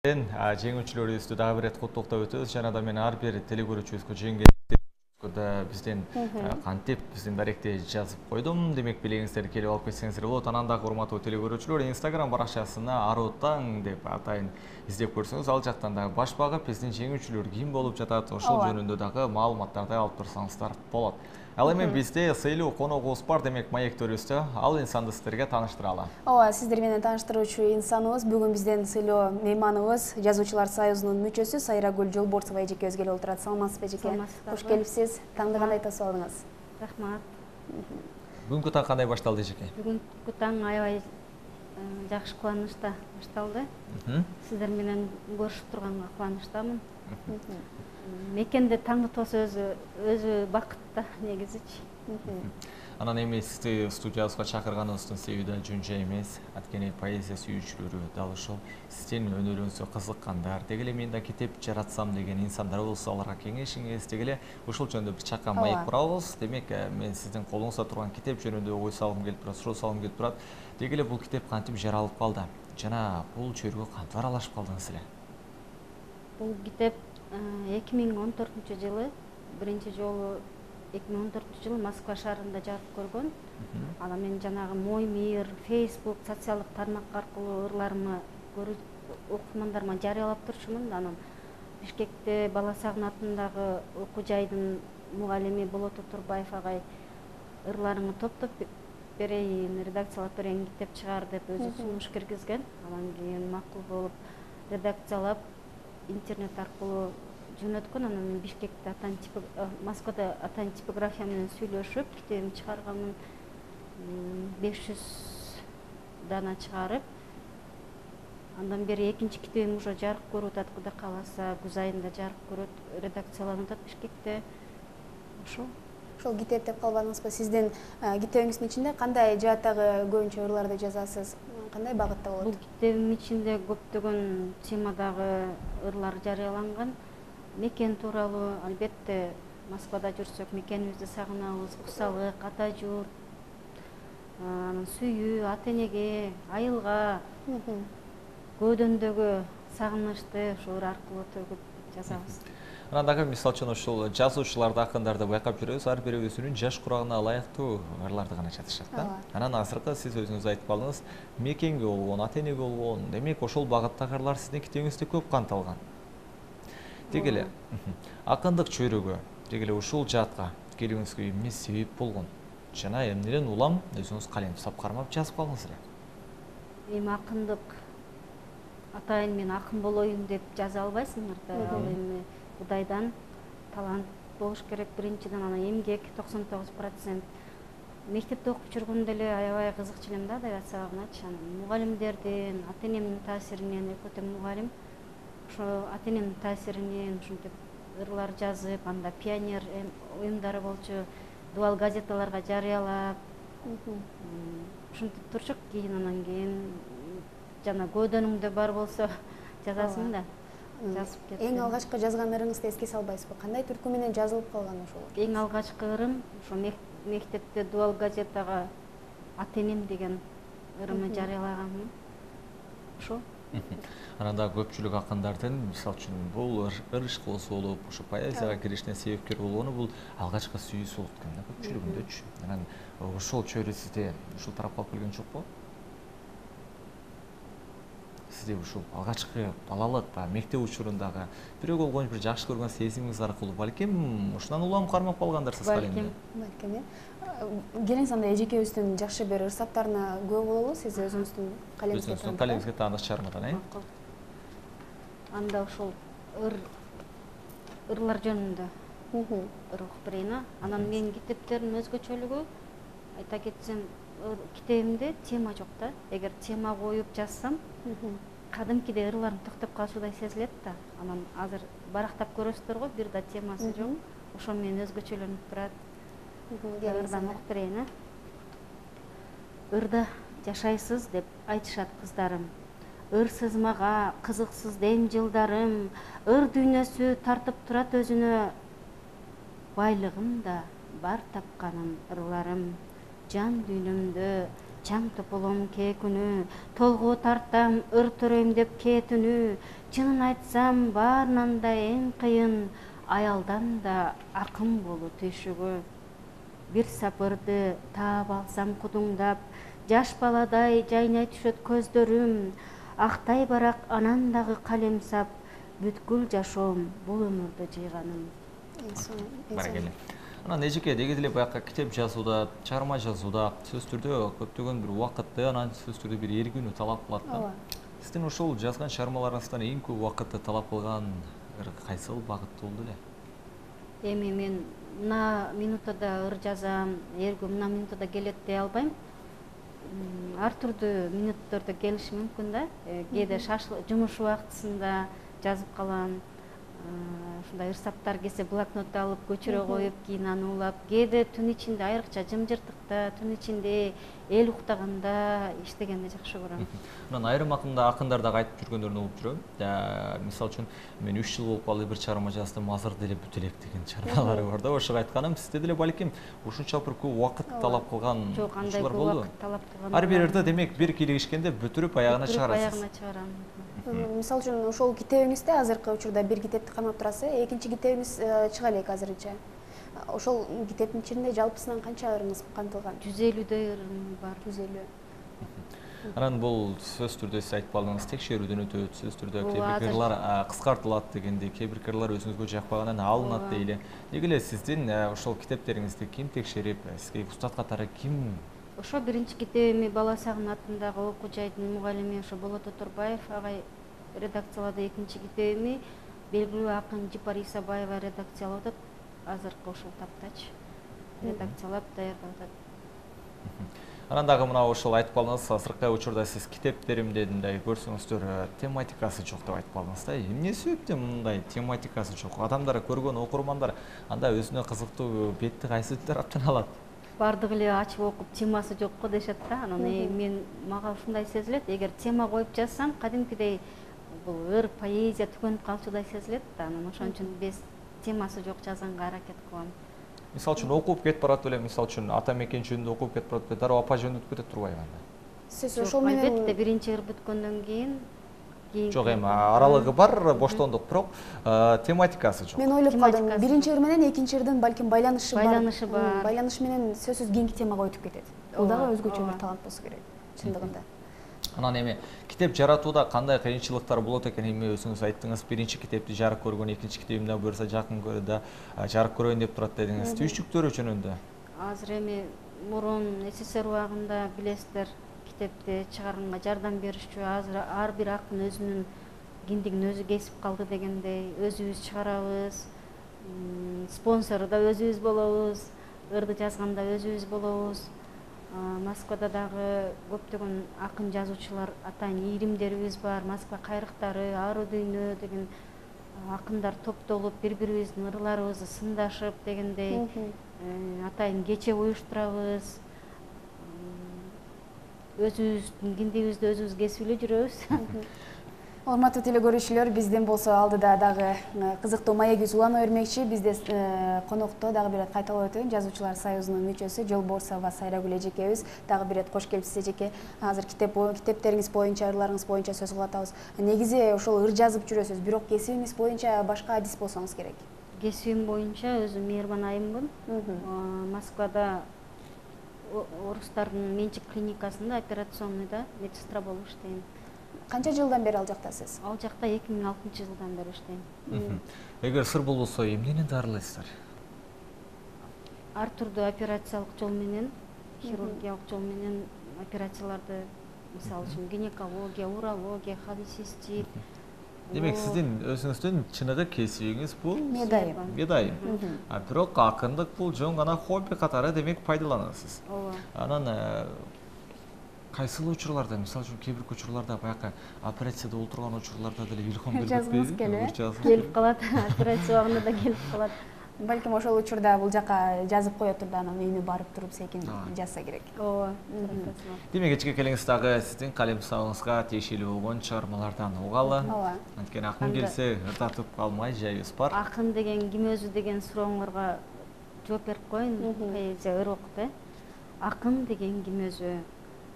Жеңүүчүлөрүбүздү дагы бир ирет куттуктап өтөбүз. Жана да мен ар бир телекөрүүчүбүзгө жеңгенде бизден кантип биздин даректе жазып койдум. Демек билеңиздер келип алып кетсеңиздер болот. Анан дагы урматтуу телекөрүүчүлөр, Instagram баракчасына Аруу таң деп атайын издеп көрсөңүз, ал жактан дагы баш багып биздин жеңүүчүлөр ким болуп жатат, ошол жөнүндө дагы маалыматтарды алып турсаңыздар болот. Ал эми бизде сыйлуу коногубуз бар, демек маектөрүбүздө ал инсанды сиздерге тааныштыралы. Ооба, сиздер менен тааныштыруучу инсаныбыз бүгүн бизден сыйлоо мейманыбыз Жазуучулар союзунун мүчөсү Сайрагүл Жолборсова эжекебиз келип отурат. Саламатсызбы эжеке? Кош келипсиз. Таңды кандай тосуп алдыңыз? Рахмат. Бүгүнкү таң кандай башталды эжеке? Бүгүнкү таң аябай жакшы, кубанычта башталды. Сиздер менен көрүшүп турганга кубанычтамын. Мекенде таңды тосуу өзү бакыт да негизичи. Анан эми сизди студиябызга чакырганыбыздын себеби да жөн жай эмес. Анткени поэзия сүйүүчүлөрү дал ошол сиздин өнөрүңүзгө кызыккандар, деги эле мен да китеп жаратсам деген инсандар болсо аларга кеңешиңиз, деги эле ушул жөнүндө бир чакан маек курабыз. Демек мен сиздин колуңузда турган китеп жөнүндө ой салгым келип турат, суроо салгым келип турат. Деги эле бул китеп кантип жаралып калды жана бул чөйрөгө кантип аралашып калдыңыз эле? Бул китеп 2014-жылы биринчи жолу 2014-жылы Москва шаарында жарык көргөн. Ала мен жанагы Мой мир, Facebook, социалдык тармак аркылуу ырларымы окурмандарыма жарыялап турчумун. Анан Бишкекте Бала Сагын атындагы окуу жайдын мугалими Болот Турбаев агай ырларыңы топтоп берейин, редакциялап берейин, китеп чыгар деп өзү сунуш киргизген. Анан кийин макул болуп редакциялап интернет аркылуу жөнөткөн. Анан мен Бишкекте Москвада атайын типография менен сүйлөшүп китебимди чыгарганмын. 500 дана чыгарып, андан бери экинчи китебим уже жарык көрүп атат. Кудай кааласа күз айында жарык көрөт, редакцияланып атат Бишкекте. Ошол китеп деп калбадыңызбы? Сиздин китебиңиздин ичинде кандай жааттагы көбүнчө ырларды жазасыз? Кандай багытта болот? Бул китебим ичинде көптөгөн темадагы ырлар жарыяланган. Мекен тууралуу, албетте Москвада жүрсөк мекенибизди сагынабыз, кусалык, ата журт, анан сүйүү, ата энеге, айылга, көөдөндөгү сагынычты ушул ыр аркылуу төгүп жазабыз. Анан дагы мисалы үчүн ушул жазуучуларды, акындарды байкап жүрөбүз, ар бири өзүнүн жаш курагына ылайыктуу ырларды гана жазышат да. Анан азыркы сиз өзүңүз айтып калдыңыз, мекенге болгон, ата энеге болгон, демек ошол багыттагы ырлар сиздин китебиңизде көп камтылган. Деги эле акындык чөйрөгө, деги эле ушул жаатка келүүңүзгө эмне себеп болгон? Жана эмнеден улам өзүңүз калем сап кармап жазып калдыңыз эле? Эми акындык атайын мен акын болоюн деп жаза албайсыңар да. Ал эми Кудайдан талант болуш керек биринчиден, анан эмгек 99%. Мектепте окуп жүргөндө эле аябай кызыкчу элем да адабият сабагыначы. Анан мугалимдердин, ата энемдин таасиринен, экөөтө мугалим, ошо ата энемдин таасиринен ушинтип ырлар жазып, анда пионер уюмдары болчу, дуал газеталарга жарыялап, ушинтип турчук. Анан кийин жана көөдөнүңдө бар болсо жазасың да. Жазып кеттим. Эң алгачкы жазган ырыңызды эске салбайсызбы? Кандай түркү менен жазылып калган ошол? Эң алгачкы ырым ошо мектепте дуал газетага ата энем деген ырымды жарыялаганмын. Ошо. Анан дагы көпчүлүк акындардын, мисалы үчүн, бул ыр ишкыбыз болуп, ошо поэзияга киришине себепкер болгону бул алгачкы сүйүүсү болуп экен да көпчүлүгүндөчү. Анан ошол чөйрө сизде ушул тарапка алып келген жокпу? Сизде ушул алгачкы балалык, мектеп учурундагы бирөөгө болгон бир жакшы көргөн сезимиңиз аркылуу балким ушундан улам кармап калгандырсыз калемди. Балким. Келиңиз анда эжекебиздин жакшы бир ырсаттарына күбө бололу. Сиз өзүңүздүн калемиңизге тааныш чыгармадан, Анда ошол ырлар жөнүндө ыр окуп берейин. Анан менин китептердин өзгөчөлүгү, айта кетсем, китебимде тема жок да. Эгер тема коюп жазсам, кадимкидей ырларым токтоп калышуудай сезилет да. Анан азыр барактап көрөсүздөр го, бир да темасы жок. Ошо менен өзгөчөлөнүп турат. Ырдан окуп берейин. Ырда жашайсыз деп айтышат кыздарым. Ырсыз мага кызыксыз дем жылдарым. Ыр дүйнөсү тартып турат өзүнө. Байлыгым да бар тапканым ырларым. Жан дүйнөмдө чаң тополом кээ күнү, толгу тартам ыр төрөйм деп кетүнү, чынын айтсам баарынан да эң кыйын, аялдан да акын болуу түйшүгү. Бир сапырды таап алсам кудуңдап, жаш баладай жайнай түшөт көздөрүм, актай барак анан дагы калем сап, бүткүл жашоом бул өмүрдө жыйганым. Баракелде. Анан эжеке деги деле баягы китеп жазууда, чыгарма жазууда сөз түрдө көптөгөн бир убакытты, анан сөз түрдө бир эргүүнү талап кылат да. Сиздин ошол жазган чыгармаларыңыздан эң көп убакытты талап кылган кайсыл багыт болду эле? Эми мен мына минутада ыр жазам, эргүү мына минутада келет дей албайм. Ар түрдүү минуттордо келиши мүмкүн да. Кээде жумуш убактысында жазып калам. Ушундай ырсаптар келсе блокнотто алып көчүрө коюп, кийин аны улап, кээде түн ичинде айрыкча жымжыртыкта, түн ичинде эл уктаганда иштегенди жакшы көрөм. Анан айрым акындар дагы айтып жүргөндөрүн угуп жүрөм. Мисалы үчүн мен 3 жыл болуп калды, бир чыгарма жаздым, азыр деле бүтө элек деген чыгармалары бар да. Ошого айтканым, сизде деле балким ушунча бир көп убакыт талап кылган жок, андай көп убакыт талап кылган. Ар бир жерде демек бир кийлигишкенде бүтүрүп аягына чыгарасыз. Аягына чыгарам. Мисалы үчүн ошол китебиңизде азыркы учурда бир китепти камап турасыз, экинчи китебиңиз чыга элек азырынча. Ошол китептин ичинде жалпысынан канча ырыңыз камтылган? 150дөй ырым бар. 150. Анан бул сөз түрдө сиз айтып калдыңыз, текшерүүдөн өтөт, сөз түрдө кээ бир кырлар кыскартылат дегенде, кээ бир кырлар өзүңүзгө жакпагандан алынат дейли. Деги эле сиздин ошол китептериңизди ким текшерип, сизге устат катары ким? Ошо биринчи китебими Бала Сагын атындагы окуу жайдын мугалими ошо Болот Оторбаев агай редакциялады. Экинчи китебими белгилүү акын Жипар Исабаева редакциялап атат. Азыркы ушул таптачы редакциялап даярдап атат. Анан дагы мына ошол айтып калдыңыз, азыркы учурда сиз китептеримде мындай көрсөңүздөр тематикасы жок деп айтып калдыңыз да. Эмне себептен мындай тематикасы жок? Адамдар көргөн окурмандар анда өзүнө кызыктуу бетти кайсы тараптан алат? Бардыгы эле ачып окуп темасы жок го дешет да. Анан мен мага ушундай сезилет, эгер тема коюп жазсам, кадимкидей бул ыр поэзия түгөнүп калчудай сезилет да. Анан ошон үчүн без темасы жок жазганга аракет кылам. Мисалы үчүн окуп кетип барат эле, мисалы үчүн ата мекен жөнүндө окуп кетип барат, дароо апа жөнүндө кетет турбайбы анда? Сиз ошол менен албетте биринчи ыр бүткөндөн кийин жок, эми аралыгы бар, боштондук, бирок тематикасы жок. Мен ойлоп калдым, биринчи ыр менен экинчи ырдын балким байланышы бар. бар. Байланышы менен сөзсүз кеңки темага өтүп кетет. Бул дагы өзгөчө бир талант болсо керек, чындыгында. Анан эми китеп жаратууда кандай кыйынчылыктар болот экен? Эми өзүңүз айттыңыз, биринчи китепти жарык көргөн, экинчи китебимден буюрса жакын көрдө жарык көрөйүн деп турат дедиңиз. Түйшүктөрү жөнүндө? Азыр эми мурун СССР убагында билесиздер, китепти чыгарганга жардам беришчү. Азыр ар бир акын өзүнүн киндигин өзү кесип калды дегендей, өзүбүз чыгарабыз. Спонсору да өзүбүз болобуз, ырды жазганда өзүбүз болобуз. Москвада дагы көптөгөн акын жазуучулар атайын ийримдерибиз бар. Москва кайрыктары, Ару дүйнө деген акындар топтолуп, бири-бирибиздин ырларыбызды сындашып дегендей атайын кече уюштурабыз. Өзүбүздүн киндигибизди өзүбүз кесип эле жүрөбүз. Урматтуу телекөрүүчүлөр, бизден болсо алдыда дагы кызыктуу маегибиз улана бермекчи. Бизде конокто дагы бир кайталап өтөйүн, Жазуучулар союзунун мүчөсү Жолборсова Сайрагүл эжекебиз. Дагы бир кош келипсиз эжеке. Азыр китептериңиз боюнча, ырларыңыз боюнча сөз кылып атабыз. Негизи ошол ыр жазып жүрөсүз, бирок кесибиңиз боюнча башка адис болсоңуз керек. Кесибим боюнча өзүм мейирбан айыммын. Москвада орустардын менчик клиникасында, операционныйда медсестра болуп иштейм. Канча жылдан бери ал жактасыз? Ал жакта 2006 жылдан бери иштейм. Эгер сыр болбосо, эмнени дарылайсыздар? Ар түрдүү операциялык жол менен, хирургиялык жол менен операцияларды, мисалы үчүн гинекология, урология, холецистит. Демек, сиздин өзүңүздүн чыныгы кесибиңиз бул медайым. Медайым. Бирок акындык бул жөн гана хобби катары демек пайдаланасыз. Ооба. Анан кайсыл учурларда, мисалы үчүн кээ бир учурларда баягы операцияда отурган учурларда деле илхом жазгыңыз келип калат, операция убагында да келип калат. Балким ошол учурда бул жака жазып кое турду, анан үйүнө барып туруп секин жазса керек. Ооба. Демек, кечке келиңиз дагы сиздин калем сабыңызга тиешелүү болгон чыгармалардан угалы. Ооба. Анткени акын келсе ырдатып калмай жайыбыз бар. Акын деген ким өзү деген сурооңорго жооп берип коеюн, поэзия ыр окуп. Акын деген ким өзү?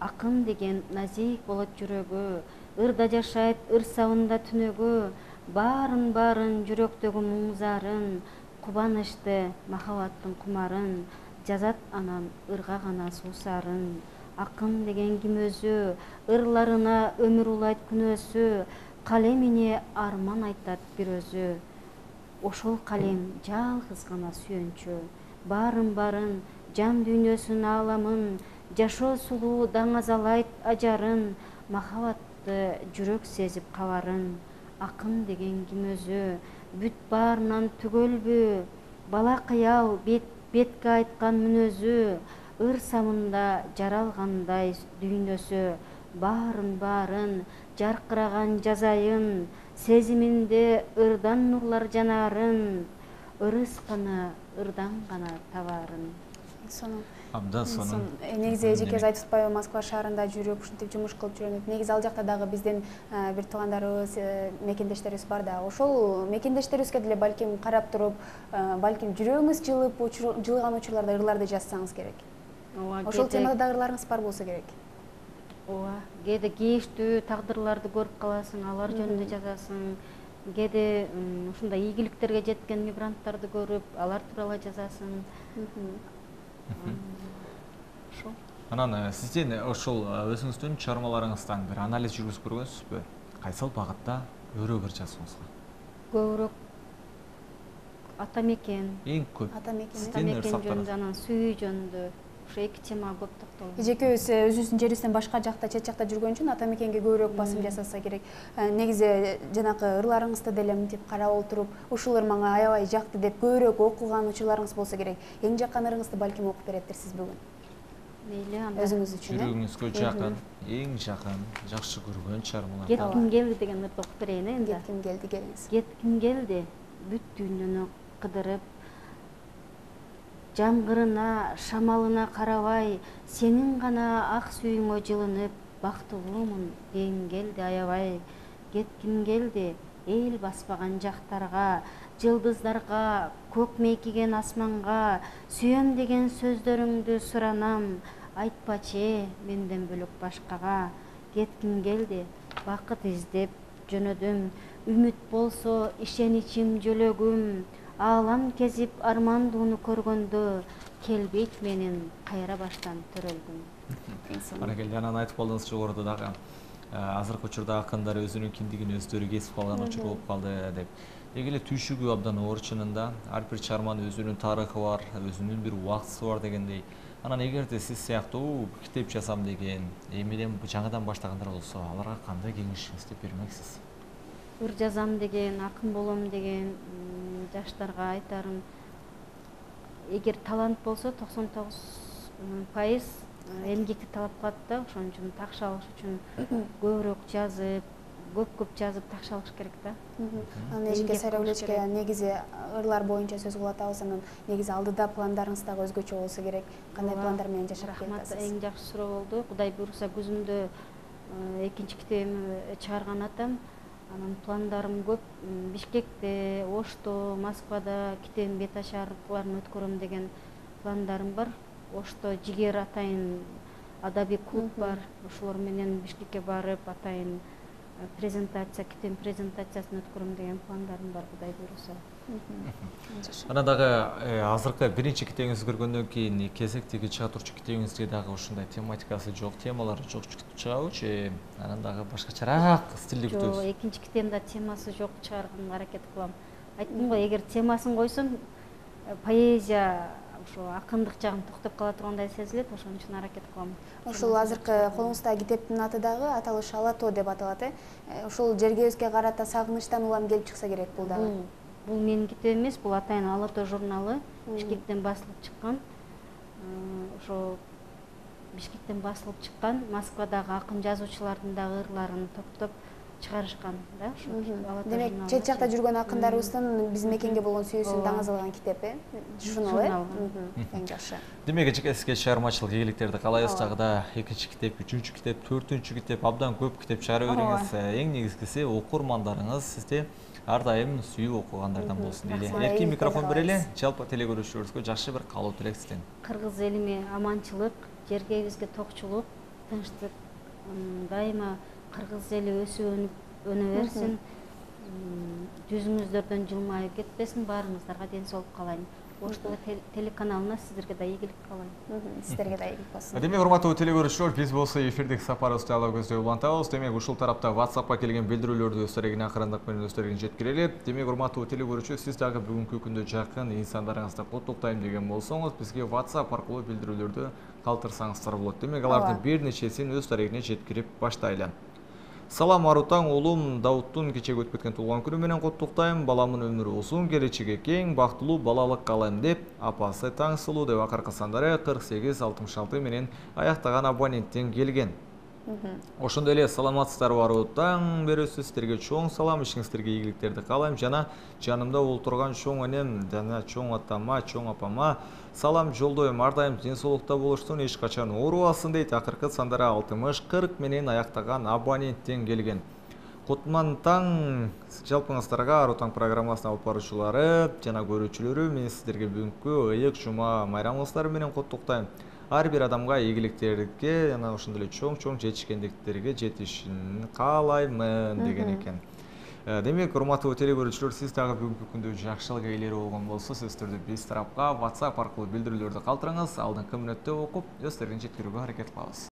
Акын деген назик болот жүрөгү, ырда жашайт ыр сабында түнөгү, барын жүрөктөгү муңзарын, кубанычты махабаттын кумарын, жазат анан ырга гана суусарын. Акын деген ким өзү, ырларына өмүр улайт күнөөсү, калемине арман айтат бир өзү. Ошол калем жалгыз гана сүйөнчү, барын жан дүйнөсүн ааламын, жашоо сулуу даңазалайт ажарын, махабатты жүрөк сезип кабарын. Акын деген ким өзү, бүт баарынан түгөлбү, бала кыял бетке айткан мүнөзү, ыр самында жаралгандай дүйнөсү, барын жаркыраган жазайын, сезиминде ырдан нурлар жанарын, ырысканы ырдан гана табарын. Абдан сонун. Негизи эжекебиз айтып атпайбы, Москва шаарында жүрүп, ушинтип жумуш кылып жүрөт. Негизи ал жакта дагы биздин бир туугандарыбыз, мекендештерибиз бар да. Ошол мекендештерибизге деле балким карап туруп, балким жүрөгүңүз жылыган учурларда ырларды жазсаңыз керек. Ошол темада да ырларыңыз бар болсо керек. Ооба, кээде кейиштүү тагдырларды көрүп каласың, алар жөнүндө жазасың. Кээде ушундай ийгиликтерге жеткен мигранттарды көрүп, алар тууралуу жазасың. Анан сизден ошол өзүңүздүн чыгармаларыңыздан бир анализ жүргүзүп көргөнсүзбү? Кайсыл багытта өрөөгөр жазууңузга? Көбүрөөк ата мекен. Эң көп. Ата мекен жөнүндө, анан сүйүү жөнүндө. Ошо эки темага көп токтолдум. Эжекебиз өзүбүздүн жерибизден башка жакта, чет жакта жүргөн үчүн ата мекенге көбүрөөк басым жасаса керек. Негизи жанакы ырларыңызды деле мынтип карап отуруп, ушул ыр мага аябай жакты деп көбүрөөк окуган учурларыңыз болсо керек. Эң жаккан ырыңызды балким окуп беретирсиз бүгүн. Мейли, анда өзүңүз үчүн. Жүрөгүңүзгө жакын, эң жакын, жакшы көргөн чыгармалар. Кетким келди деген ырды окуп берейин энди. Кетким келди, келиңиз. Кетким келди, бүт дүйнөнү кыдырып, жамгырына, шамалына карабай, сенин гана ак сүйүүңө жылынып, бактылуумун дегим келди аябай. Кетким келди, эл баспаган жактарга, жылдыздарга, көк мейкиген асманга, сүйөм деген сөздөрүңдү суранам, айтпачы менден бөлөк башкага. Кетким келди, бакыт издеп жөнөдүм, үмүт болсо ишеничим жөлөгүм, аалам кезип армандууну көргөндө, келбейт менин кайра баштан төрөлгүм. Баракелде, анан айтып калдыңыз жогоруда дагы азыркы учурда акындар өзүнүн кимдигин өздөрү кесип калган учур болуп калды деп. Деги эле түйшүгү абдан оор чынында. Ар бир чыгарманын өзүнүн тарыхы бар, өзүнүн бир убактысы бар дегендей. Анан эгерде сиз сыяктуу китеп жазам деген, эмнеден жаңыдан баштагандар болсо, аларга кандай кеңешиңизди бермексиз? Ыр жазам деген, акын болом деген жаштарга айтарым, эгер талант болсо 99% эмгекти талап кылат да, ошон үчүн такша алыш үчүн көбүрөөк жазып, көп жазып такша алыш керек да. Анан эжеке Сайрагүлечке негизи ырлар боюнча сөз кылып анан негизи алдыда пландарыңыз дагы өзгөчө болсо керек. Кандай пландар менен жашап келатасыз? Эң жакшы суроо болду. Кудай буйруса күзүндө экинчи китебимди чыгарган атам. Анан пландарым көп. Бишкекте, Ошто, Москвада китебим бет ашарларын өткөрөм деген пландарым бар. Ошто Жигер атайын адабий клуб бар. Ошолор менен Бишкекке барып атайын китебин презентациясын өткөрөм деген пландарым бар, Кудай буйруса. Анан дагы азыркы биринчи китебиңизди көргөндөн кийин кезектеги чыга турчу китебиңизде дагы ушундай тематикасы жок, темалары жок чыгабычы? Анан дагы башкачараак стилди күтөбүз. Жок, экинчи китебимде темасы жок чыгарганга аракет кылам. Айттым го, эгер темасын койсом, поэзия ошо акындык жагым токтоп кала тургандай сезилет, ошон үчүн аракет кылам. Ошол азыркы колуңуздагы китептин аты дагы аталышы Ала тоо деп аталат, Ошол жергебизге карата сагынычтан улам келип чыкса керек бул дагы. Бул менин китебим эмес, бул атайын Ала тоо журналы, Бишкектен басылып чыккан. Ошо Бишкектен басылып чыккан, Москвадагы акын жазуучулардын дагы ырларын топтоп чыгарышкан да, ошо Ала тоо. Демек, чет жакта жүргөн акындарыбыздын биздин мекенге болгон сүйүүсүн даңазалган китеп, журнал, эң жакшы. Демек, эжеке сизге чыгармачылык ийгиликтерди каалайбыз. Жагыда экинчи китеп, үчүнчү китеп, төртүнчү китеп, абдан көп китеп чыгарып бериңиз. Эң негизгиси окурмандарыңыз сизди ар дайым сүйүп окугандардан болсун дейли. Эркин микрофон берели, жалпы телегөрүүчүлөрүбүзгө жакшы бир каалоо тилек сизден. Кыргыз элиме аманчылык, жергебизге токчулук, тынчтык, дайыма кыргыз эли өсүп өнө берсин, жүзүңүздөрдөн жылмайып кетпесин, баарыңыздарга ден соолук каалайм. Ош ТВ телеканалына сиздерге да ийгилик каалайм. Сиздерге да ийгилик болсун. Демек, урматтуу телегөрүүчүлөр, биз болсо эфирдик сапарыбызды ала көздөй улантабыз. Демек, ушул тарапта WhatsAppка келген билдирүүлөрдү өздөрүнүн акырындык менен өздөрүнүн жеткирели. Демек, урматтуу телегөрүүчү, сиз дагы бүгүнкү күндө жакын инсандарыңызды куттуктайм деген болсоңуз, бизге WhatsApp аркылуу билдирүүлөрдү калтырсаңыздар болот. Демек, алардын бир нечесин өз дарегине жеткирип баштайлы. Салам Арутаң, улум Дауттун кечеги өтүп кеткен туулган күнү менен куттуктайм. Баламдын өмүрү узун, келечеги кең, бактылуу балалык каалайм деп, апасы Таңсылуу деп акыркы сандары 4866 менен аяктаган абоненттен келген. Ошондой эле саламатсыздарбы Арутаң, берүүсүз сиздерге чоң салам, ишиңиздерге ийгиликтерди каалайм. Жана жанымда отурган чоң энем, жана чоң атама, чоң апама салам жолдойм. Ар дайым ден соолукта болуштун, эч качан оорубасын дейт. Акыркы сандары 6040 менен аяктаган абоненттен келген. Кутман таң жалпыңыздарга, Арутаң программасынын алып баруучулары жана көрүүчүлөрү, мен сиздерге бүгүнкү ыйык жума майрамыңыздар менен куттуктайм. Ар бир адамга ийгиликтерге жана ошондой эле чоң жетишкендиктерге жетишин каалаймын деген экен. Демек, урматтуу телегөрүүчүлөр, сиз дагы бүгүнкү күндө жакшылык ээлери болгон болсо, сөзсүздөрдү биз тарапка WhatsApp аркылуу билдирүүлөрдү калтырыңыз. Алдыңкы мүнөттө окуп, өздөрүнүн жеткирүүгө аракет кылабыз.